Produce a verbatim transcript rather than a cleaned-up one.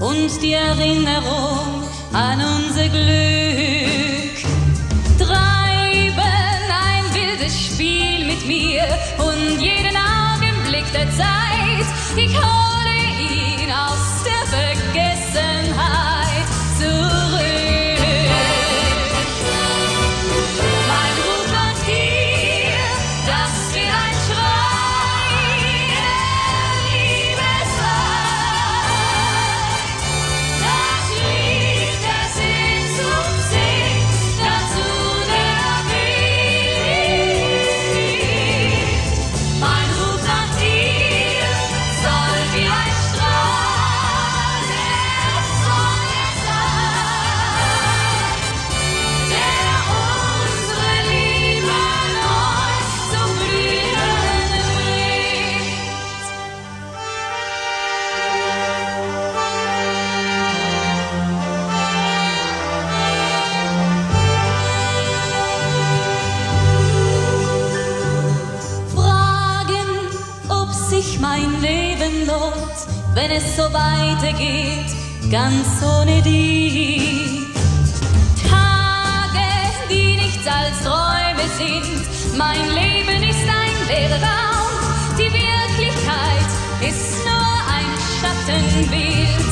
und die Erinnerung an unser Glück. Treiben ein wildes Spiel mit mir und jeden Augenblick der Zeit. Ich hole ihn aus der Vergessenheit zurück. Mein Ruf nach dir, das wird ein Schrei der Liebesleid. Das Lied der Sehnsucht singt dazu der Wind. Mein Ruf nach dir soll wie ein Strahl der Sonne sein, der unsere Liebe neu zum Blühen bringt. Fragen, ob sich mein Leben lohnt, wenn es so weitergeht, ganz ohne dich. Tage, die nichts als Träume sind, mein Leben ist ein leerer Raum, die Wirklichkeit ist nur ein Schattenbild.